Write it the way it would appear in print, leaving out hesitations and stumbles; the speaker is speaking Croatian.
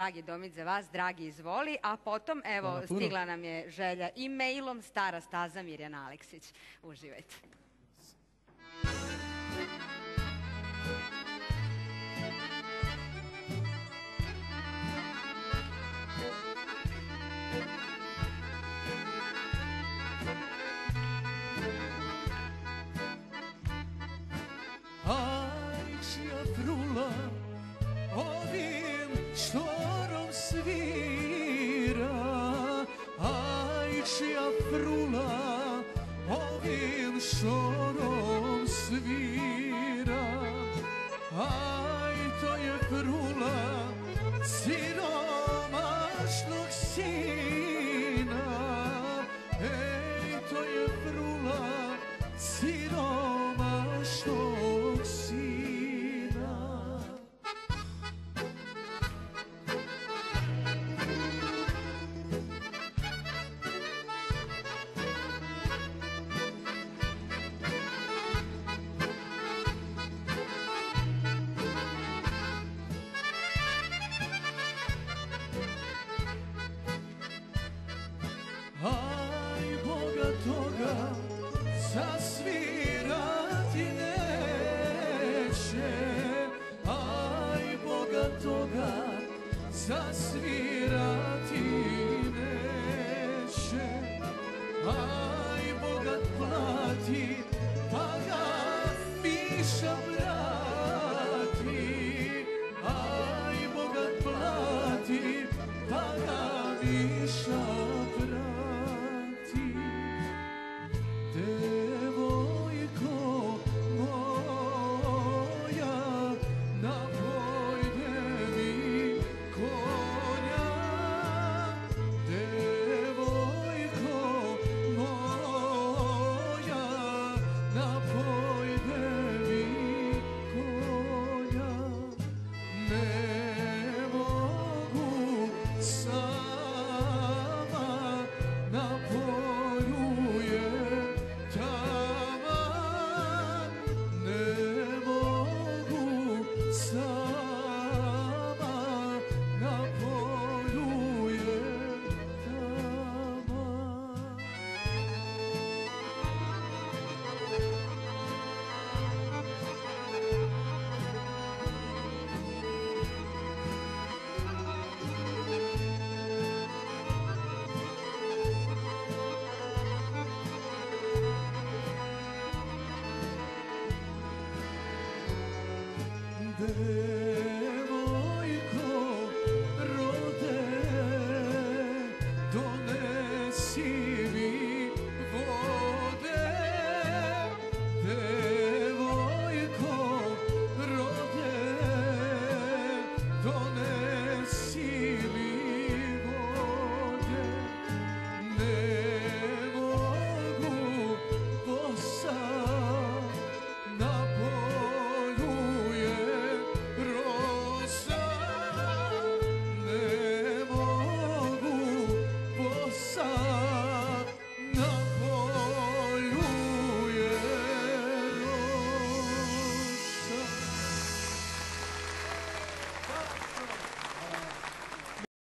dragi Domit za vas, dragi izvoli, a potom evo stigla nam je želja e-mailom Stara staza Mirjana Aleksić. Uživajte. Ajčija frula ovim štorom svira, ajčija frula ovim štorom svira, aj to je frula siromašnog sina, ej to je frula siromašnog sina. Aj bogatoga zasvirati neće, aj bogatoga zasvirati